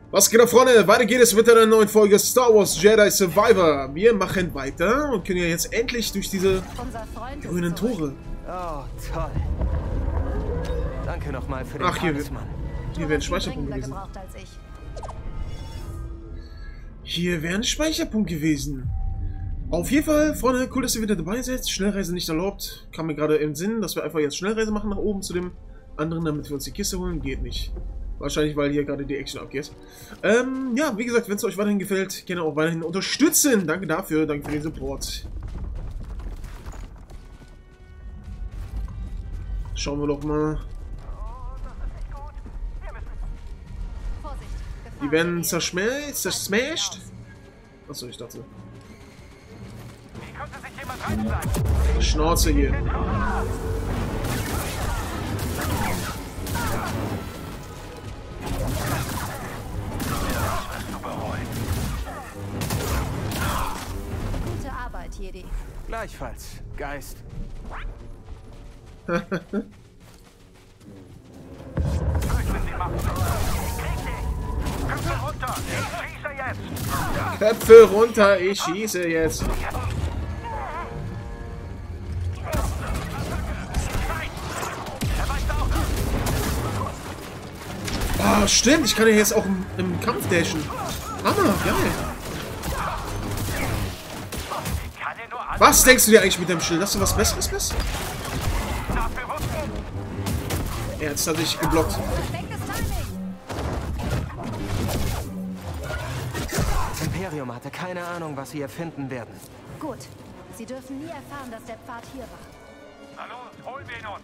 Was geht da, Freunde? Weiter geht es mit einer neuen Folge Star Wars Jedi Survivor. Wir machen weiter und können ja jetzt endlich durch diese grünen Tore. Oh, toll. Danke nochmal für den Talisman. Hier wäre ein Speicherpunkt gewesen. Hier wäre ein Speicherpunkt gewesen. Auf jeden Fall, Freunde, cool, dass ihr wieder dabei seid. Schnellreise nicht erlaubt. Kam mir gerade im Sinn, dass wir einfach jetzt Schnellreise machen nach oben zu dem anderen, damit wir uns die Kiste holen. Geht nicht. Wahrscheinlich, weil hier gerade die Action abgeht. Ja, wie gesagt, wenn es euch weiterhin gefällt, gerne auch weiterhin unterstützen. Danke dafür, danke für den Support. Schauen wir doch mal. Die werden zersmashed. Achso, ich dachte. Schnauze hier. Gute Arbeit, Jedi. Gleichfalls, Geist. Köpfe runter, ich schieße jetzt. Ah, stimmt, ich kann ja jetzt auch im Kampf dashen. Hammer, geil. Was denkst du dir eigentlich mit dem Schild? Hast du was Besseres bist? Er hat tatsächlich geblockt. Das Imperium hatte keine Ahnung, was sie erfinden werden. Gut. Sie dürfen nie erfahren, dass der Pfad hier war. Na los, holen wir ihn uns!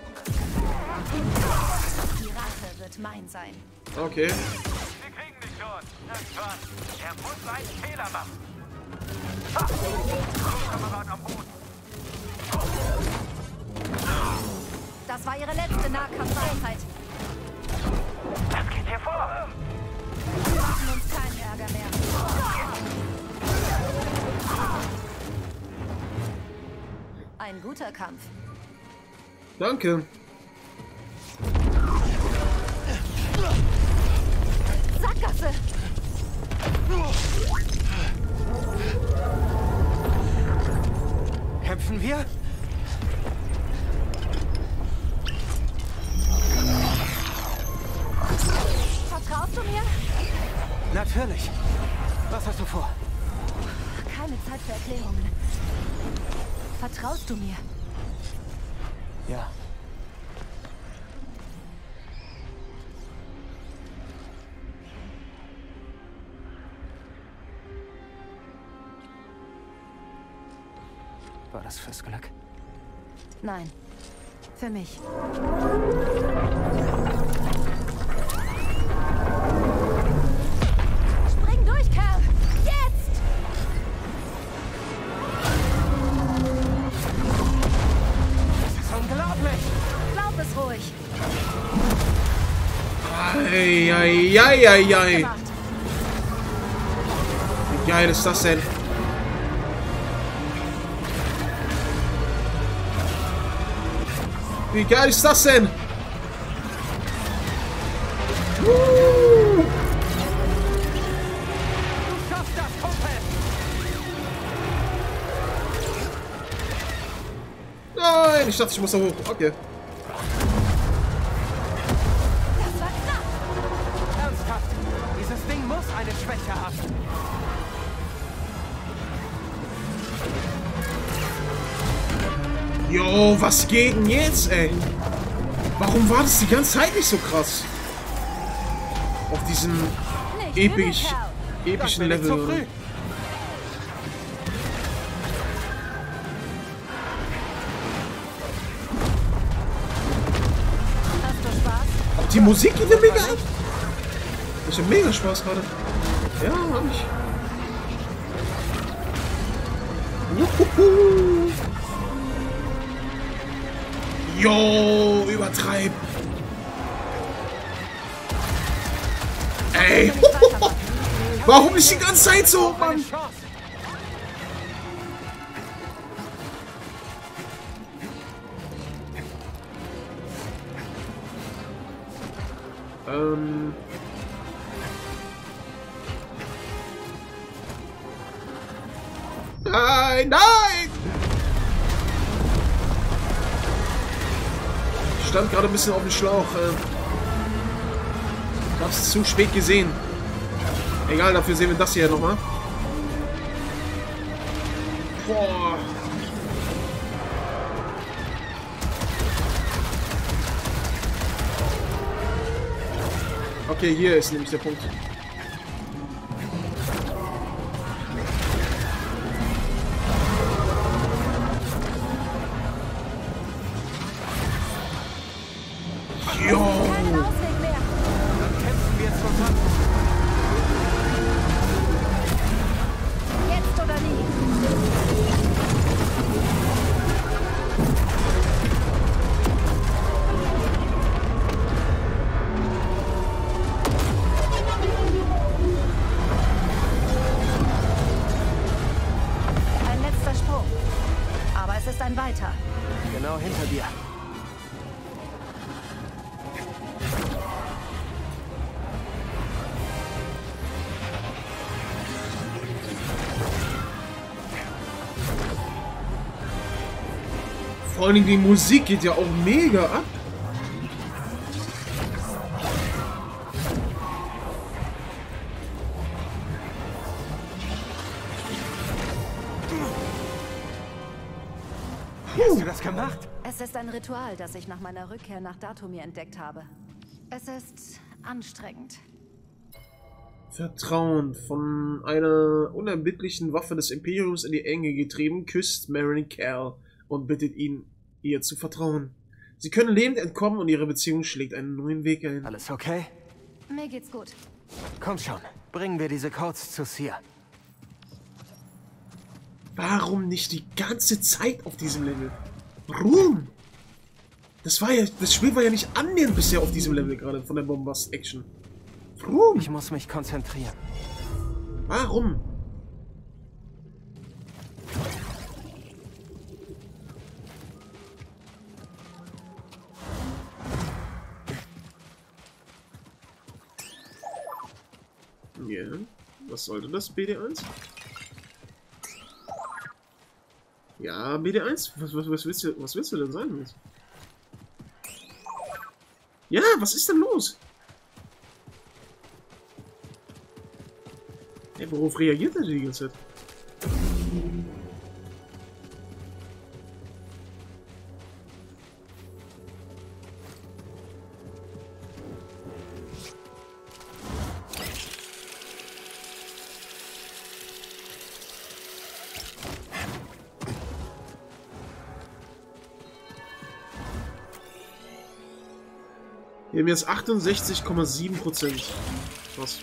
Die Rache wird mein sein. Okay. Wir kriegen dich schon. Irgendwann. Er muss einen Fehler machen. Ha! Kamerad am Boden. Das war ihre letzte Nahkampfeinheit. Das geht hier vor. Wir machen uns keinen Ärger mehr. Ein guter Kampf. Danke. Sackgasse! Kämpfen wir? Vertraust du mir? Natürlich. Was hast du vor? Keine Zeit für Erklärungen. Vertraust du mir? Ja. War das fürs Glück? Nein. Für mich. Spring durch, Kerl! Jetzt! Das ist unglaublich! Glaub es ruhig. Eieieiei. Gemacht. Wie geil ist das denn? Wie geil ist das denn? Du schaffst das, Kumpel! Nein, ich dachte, ich muss da hoch. Okay. Das war knapp. Ernsthaft, dieses Ding muss eine Schwäche haben. Jo, was geht denn jetzt, ey? Warum war das die ganze Zeit nicht so krass? Auf diesem Nicht übel, Kerl. epischen Das bin ich zu früh. Level. Hast du Spaß? Die Musik geht ja mega ab. Ich hab mega Spaß gerade. Ja, hab ich. Juhu. Jo, übertreib. Ey. Warum ist die ganze Zeit so, Mann? Nein, nein! Ich stand gerade ein bisschen auf dem Schlauch. Ich hab's zu spät gesehen. Egal, dafür sehen wir das hier nochmal. Boah. Okay, hier ist nämlich der Punkt. Jo! Keinen Ausweg mehr. Dann kämpfen wir zusammen. Jetzt oder nie. Ein letzter Sprung. Aber es ist ein weiter. Genau hinter dir. Vor allem die Musik geht ja auch mega ab. Wie hast du das gemacht? Es ist ein Ritual, das ich nach meiner Rückkehr nach Datomir entdeckt habe. Es ist anstrengend. Vertrauen. Von einer unerbittlichen Waffe des Imperiums in die Enge getrieben, küsst Marin Cal und bittet ihn, ihr zu vertrauen. Sie können lebend entkommen und ihre Beziehung schlägt einen neuen Weg ein. Alles okay? Mir geht's gut. Komm schon, bringen wir diese Codes zu Cere. Warum nicht die ganze Zeit auf diesem Level? Warum? Das Spiel war ja nicht annähernd bisher auf diesem Level gerade von der Bombast-Action. Warum? Ich muss mich konzentrieren. Warum? Ja, was sollte das, BD1? Ja, BD1, was willst du denn sagen jetzt? Ja, was ist denn los? Hey, worauf reagiert er die ganze Zeit? Wir haben jetzt 68,7%. Was?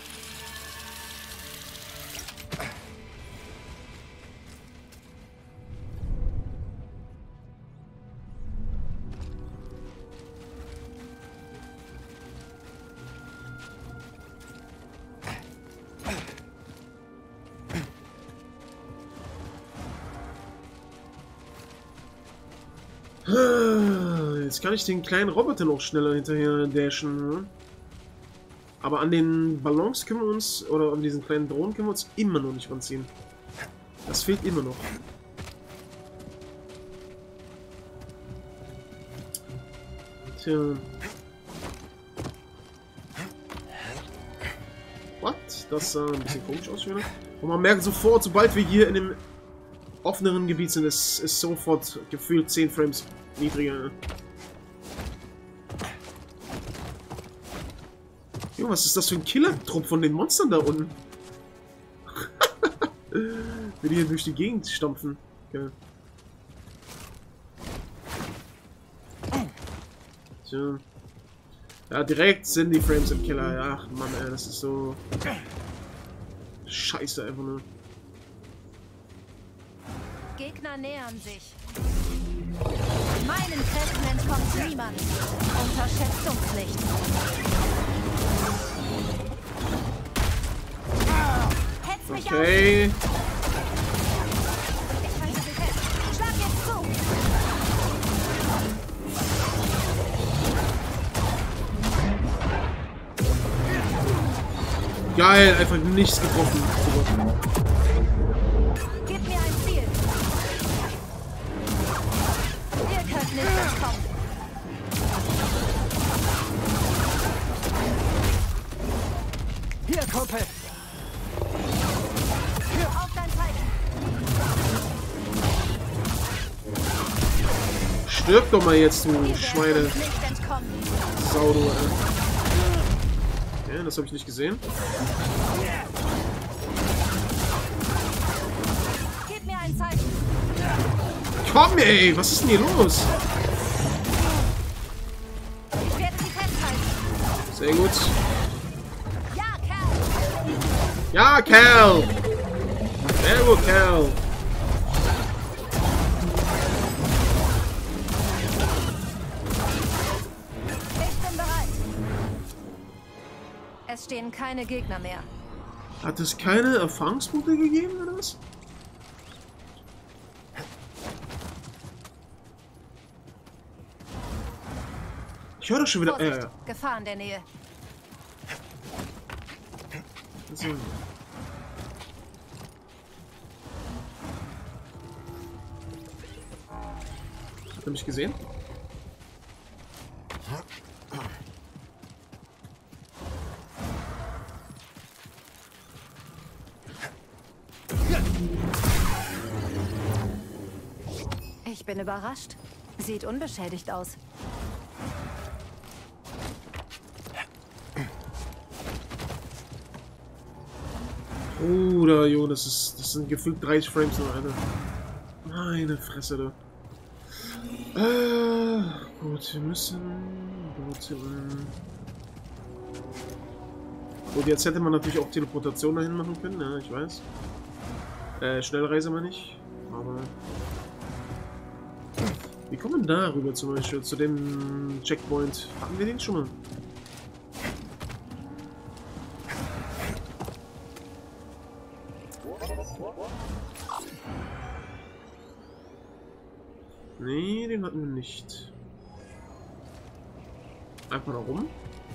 Jetzt kann ich den kleinen Roboter noch schneller hinterher dashen. Ne? Aber an den Ballons können wir uns, oder an diesen kleinen Drohnen können wir uns immer noch nicht ranziehen. Das fehlt immer noch. Tja. What? Das sah ein bisschen komisch aus wieder. Und man merkt sofort, sobald wir hier in dem offeneren Gebiet sind, ist sofort gefühlt 10 Frames niedriger. Junge, was ist das für ein Killer-Trupp von den Monstern da unten? Wie die hier durch die Gegend stampfen. Okay. Tja. Ja, direkt sind die Frames im Keller. Ach Mann, ey, das ist so... Scheiße einfach nur. Gegner nähern sich. Meinen Kräften entkommt niemand. Unterschätzt uns nicht. Hetz mich Okay. auf! Ich halte sie fest. Schlag jetzt zu! Geil, einfach nichts getroffen. Gib mir ein Ziel. nicht entkommen. Hier, Kumpel! Auf dein Zeichen. Stirb doch mal jetzt, du Wir werden Schweine. uns nicht entkommen. Sau, du, ja, das habe ich nicht gesehen. Gib mir ein Zeichen. Komm, ey, was ist denn hier los? Ich werde sie festhalten. Sehr gut. Ja, Kerl. Ja, Kerl! Sehr gut, Kerl. Ich bin bereit. Es stehen keine Gegner mehr. Hat es keine Erfahrungspunkte gegeben, oder was? Ich höre doch schon wieder. Vorsicht, Gefahr in der Nähe. So. Hat er mich gesehen? Ich bin überrascht. Sieht unbeschädigt aus. Oder jo, das sind gefühlt 30 Frames nur, Alter. Meine Fresse, du. Gut, wir müssen dorthin. Gut, jetzt hätte man natürlich auch Teleportation dahin machen können, ja, ich weiß. Schnellreise meine ich. Aber. Wie kommen wir da rüber zum Beispiel? Zu dem Checkpoint? Hatten wir den schon mal? Nee, den hatten wir nicht. Einfach da rum.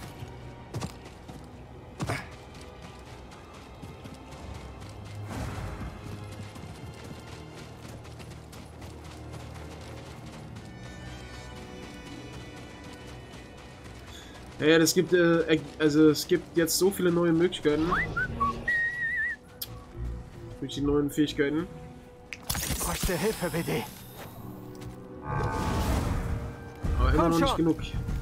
Ja, das gibt, also es gibt jetzt so viele neue Möglichkeiten. Durch die neuen Fähigkeiten. Ich bräuchte Hilfe, BD. Aber immer Komm noch nicht schon. genug.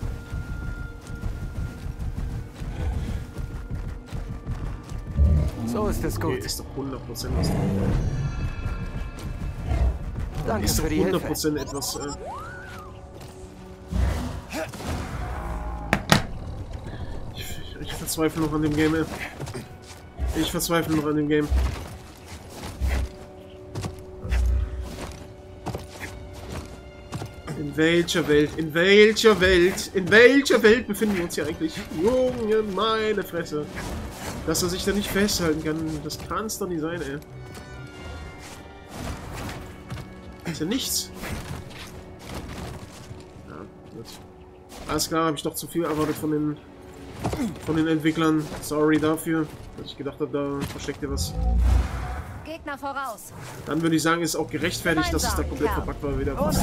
So ist es Okay, gut. ist doch 100% was drin. Danke Ist doch für die Hilfe. 100% etwas. Ich verzweifle noch an dem Game, ey. Ich verzweifle noch an dem Game. In welcher Welt? In welcher Welt? In welcher Welt befinden wir uns hier eigentlich? Junge, meine Fresse. Dass er sich da nicht festhalten kann, das kann es doch nicht sein, ey. Ist ja nichts. Ja, gut. Alles klar, habe ich doch zu viel erwartet von den Entwicklern. Sorry dafür, dass ich gedacht habe, da versteckt ihr was. Gegner voraus. Dann würde ich sagen, ist auch gerechtfertigt, dass es da komplett verpackt war wieder. Und los!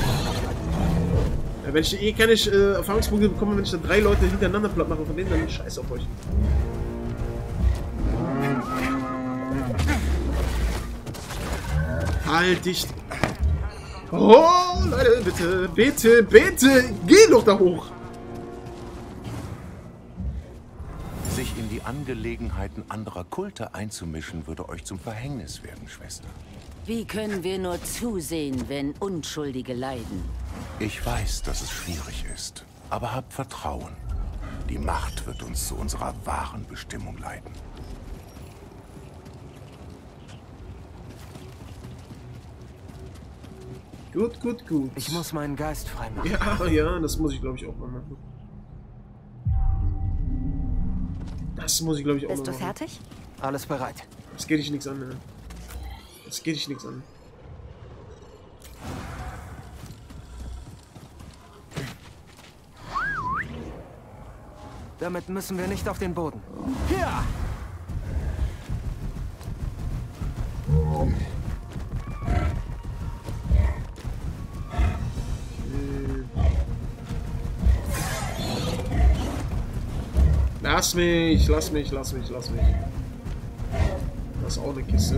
Ja, wenn ich eh keine Erfahrungspunkte bekomme, wenn ich da 3 Leute hintereinander platt mache von denen, dann scheiß auf euch. Halt dich! Oh, Leute, bitte, bitte, bitte, geh doch da hoch! Sich in die Angelegenheiten anderer Kulte einzumischen, würde euch zum Verhängnis werden, Schwester. Wie können wir nur zusehen, wenn Unschuldige leiden? Ich weiß, dass es schwierig ist, aber habt Vertrauen. Die Macht wird uns zu unserer wahren Bestimmung leiten. Gut, gut, gut. Ich muss meinen Geist freimachen. Ja, ja, das muss ich glaube ich auch mal machen. Das muss ich glaube ich auch mal Bist du machen. fertig? Alles bereit. Das geht dich nichts an, ne? Das geht dich nichts an. Damit müssen wir nicht auf den Boden. Hier! Lass mich. Das ist auch eine Kiste.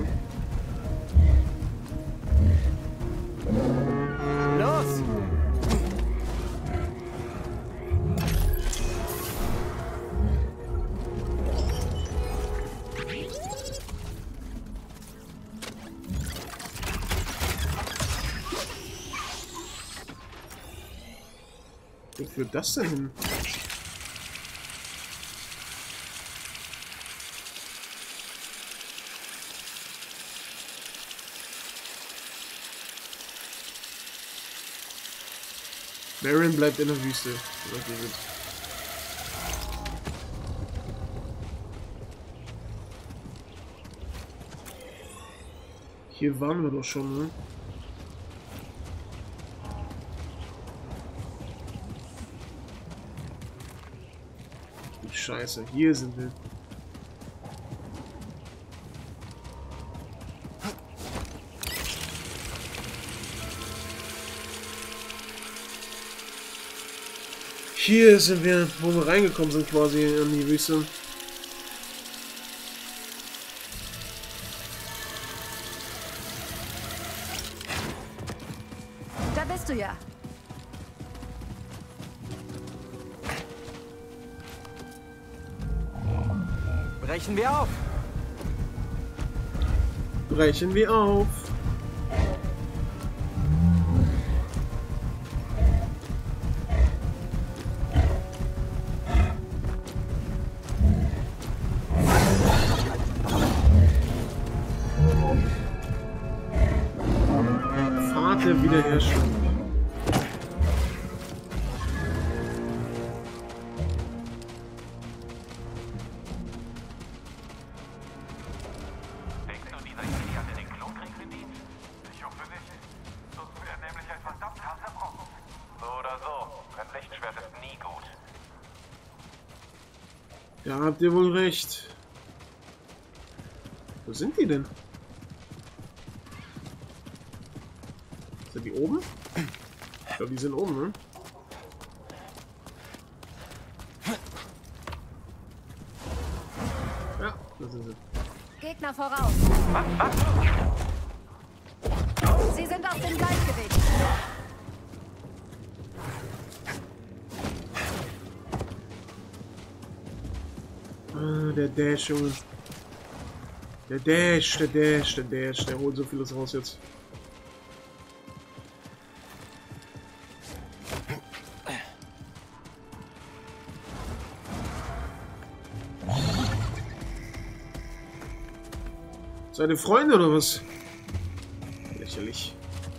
Los! Wo führt das denn hin? Marion bleibt in der Wüste. Okay, gut. Hier waren wir doch schon, ne? Scheiße, hier sind wir. Hier sind wir, wo wir reingekommen sind quasi in die Wüste. Da bist du ja. Brechen wir auf! Brechen wir auf. Vater wiederherstellen. Denkst du, dieser Jedi hatte den Klonkrieg bedient? Ich hoffe nicht. Sonst wäre nämlich ein verdammt harter Brocken. So oder so. Ein Lichtschwert ist nie gut. Ja, habt ihr wohl recht. Wo sind die denn? Sind die oben? Ich glaube, die sind oben, ne? Ja, das sind sie. Gegner voraus. Sie sind aus dem Gleichgewicht. Ah, der Dash, Junge. Der Dash. Der holt so vieles raus jetzt. Seine Freunde oder was? Lächerlich.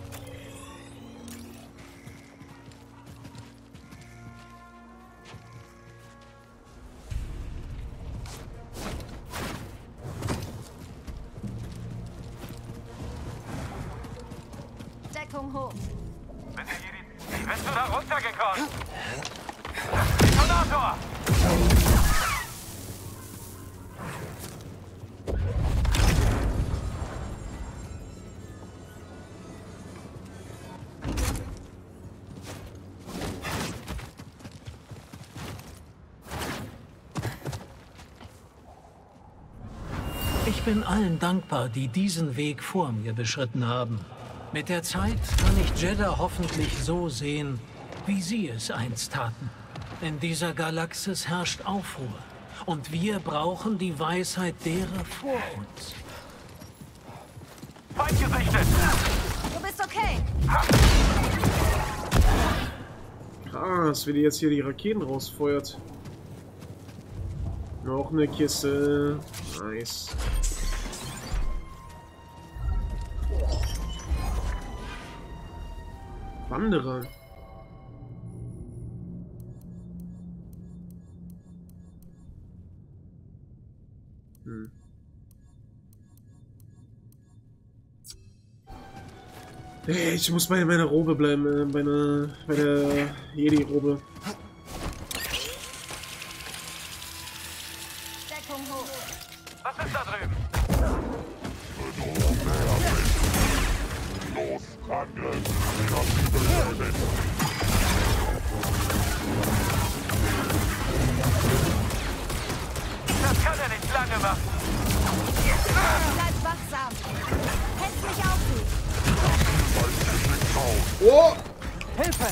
Deckung hoch. Bitte, Jedi. Bist du da runtergekommen? Detonator! Ich bin allen dankbar, die diesen Weg vor mir beschritten haben. Mit der Zeit kann ich Jedha hoffentlich so sehen, wie sie es einst taten. In dieser Galaxis herrscht Aufruhr. Und wir brauchen die Weisheit derer vor uns. Feind gesichtet! Du bist okay. Krass, wie die jetzt hier die Raketen rausfeuert. Noch eine Kiste. Nice. Wanderer. Hey, ich muss bei meiner Robe bleiben, bei der Jedi-Robe. Deckung hoch. Was ist da drüben? lange Waffen. Bleib wachsam. Hält mich auf sie. Oh! Hilfe!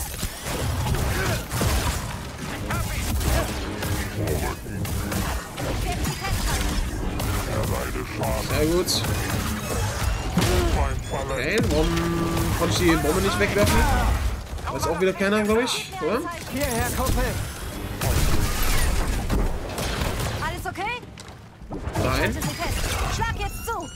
Sehr gut. Okay, warum konnte ich die Bombe nicht wegwerfen? Weiß auch wieder keiner, glaube ich, oder? Hierher, Kumpel! Alles okay? Nein. Halte sie fest. Schlag jetzt zu.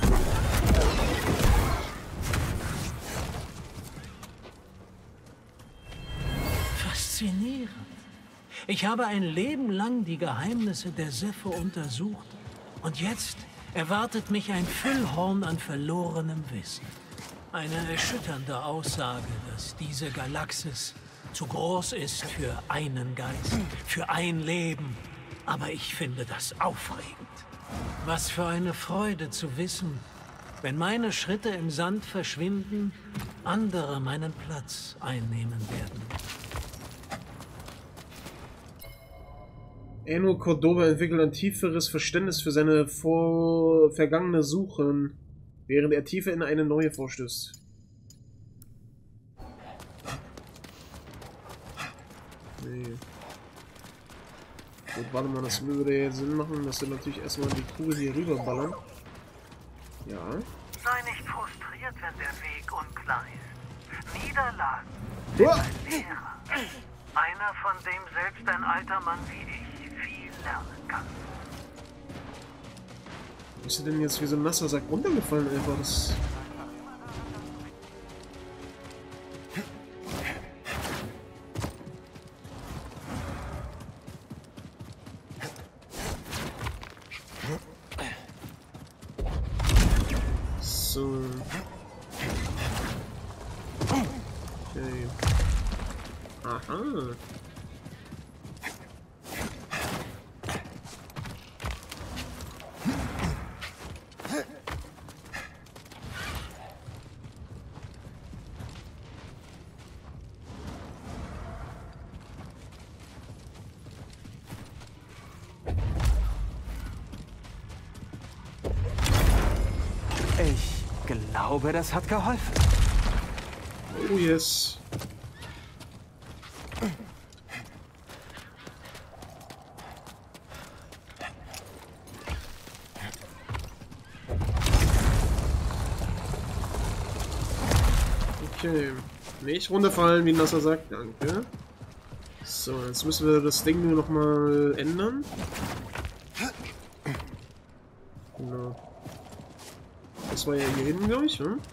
Faszinierend. Ich habe ein Leben lang die Geheimnisse der Sipho untersucht. Und jetzt erwartet mich ein Füllhorn an verlorenem Wissen. Eine erschütternde Aussage, dass diese Galaxis zu groß ist für einen Geist, für ein Leben. Aber ich finde das aufregend. Was für eine Freude zu wissen, wenn meine Schritte im Sand verschwinden, andere meinen Platz einnehmen werden. Eno Cordova entwickelt ein tieferes Verständnis für seine vergangene Suchen, während er tiefer in eine neue vorstößt. Nee. Gut, warte mal, das würde jetzt Sinn machen, dass wir natürlich erstmal die Kugel hier rüberballern. Ja. Sei nicht frustriert, wenn der Weg unklar ist. Niederlagen Uah. sind ein Lehrer. Einer, von dem selbst ein alter Mann wie ich viel lernen kann. Wo ist er denn jetzt wie so ein nasser Sack runtergefallen, einfach? Das... So. Okay. Aha. Ich glaube, das hat geholfen. Oh yes. Okay. Nicht runterfallen, wie Nasser sagt. Danke. So, jetzt müssen wir das Ding nur noch mal ändern. Genau. Das war ja hier hinten, glaube ich, ne?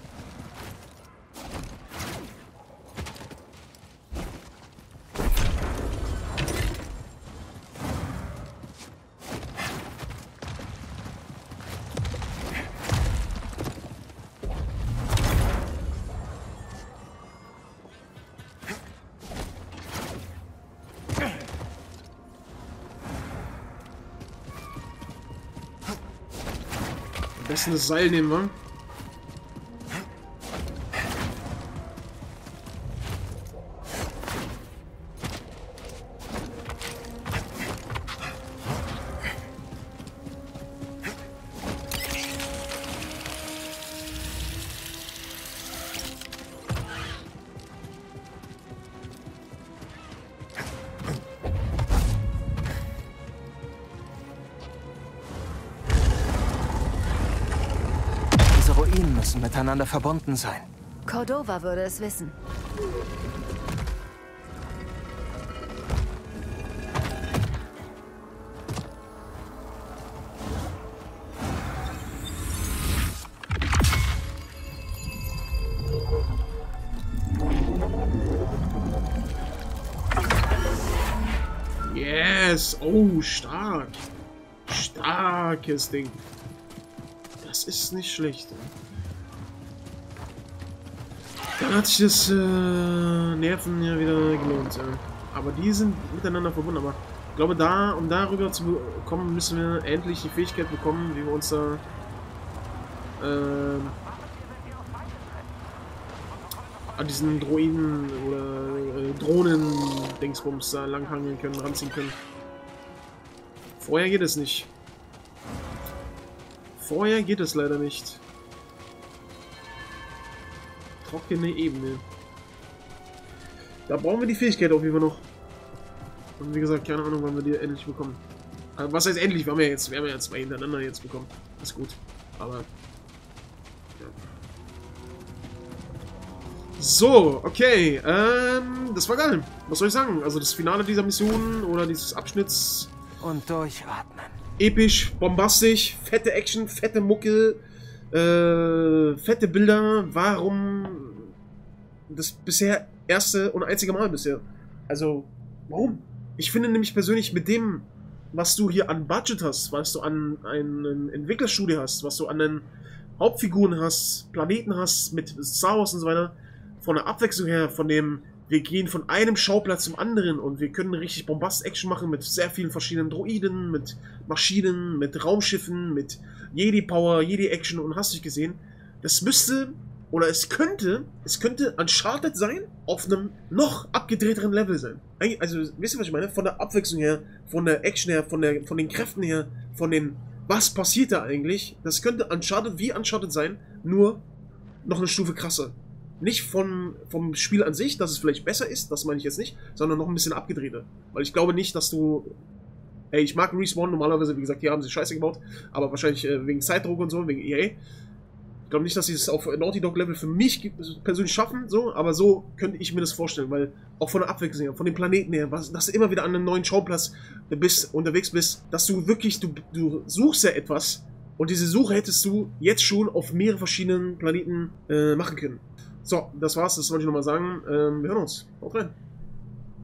Am besten das Seil nehmen wir. Ruinen müssen miteinander verbunden sein. Cordova würde es wissen. Yes! Oh, stark! Starkes Ding. Das ist nicht schlecht. Dann hat sich das Nerven ja wieder gelohnt. Aber die sind miteinander verbunden. Aber ich glaube, um darüber zu kommen, müssen wir endlich die Fähigkeit bekommen, wie wir uns da an diesen Droiden oder Drohnen-Dingsbums da langhangeln können, ranziehen können. Vorher geht es nicht. Vorher geht es leider nicht. Trockene Ebene. Da brauchen wir die Fähigkeit auf jeden Fall noch. Und wie gesagt, keine Ahnung, wann wir die endlich bekommen. Also, was heißt endlich? Wir haben ja zwei hintereinander jetzt bekommen. Ist gut. Aber... Ja. So, okay. Das war geil. Was soll ich sagen? Also das Finale dieser Mission oder dieses Abschnitts... Und durchatmen. Episch, bombastisch, fette Action, fette Mucke, fette Bilder. Warum das bisher erste und einzige Mal bisher? Also, warum? Ich finde nämlich persönlich mit dem, was du hier an Budget hast, was du an einen Entwicklerstudio hast, was du an den Hauptfiguren hast, Planeten hast, mit Star Wars und so weiter, von der Abwechslung her, von dem, wir gehen von einem Schauplatz zum anderen und wir können richtig Bombast-Action machen mit sehr vielen verschiedenen Droiden, mit Maschinen, mit Raumschiffen, mit Jedi-Power, Jedi-Action und hast du gesehen. Das müsste, oder es könnte Uncharted sein, auf einem noch abgedrehteren Level sein. Also, wisst ihr, was ich meine? Von der Abwechslung her, von der Action her, von den Kräften her, von den, was passiert da eigentlich? Das könnte Uncharted wie Uncharted sein, nur noch eine Stufe krasser. Nicht vom Spiel an sich, dass es vielleicht besser ist, das meine ich jetzt nicht, sondern noch ein bisschen abgedrehter. Weil ich glaube nicht, dass du... Ey, ich mag Respawn normalerweise, wie gesagt, hier haben sie Scheiße gebaut, aber wahrscheinlich wegen Zeitdruck und so, wegen EA. Ich glaube nicht, dass sie es auf Naughty Dog Level für mich persönlich schaffen, so, aber so könnte ich mir das vorstellen, weil auch von der Abwechslung her, von den Planeten her, dass du immer wieder an einem neuen Schauplatz unterwegs bist, dass du wirklich, du suchst ja etwas und diese Suche hättest du jetzt schon auf mehrere verschiedenen Planeten machen können. So, das war's, das wollte ich nochmal sagen. Wir hören uns. Haut rein.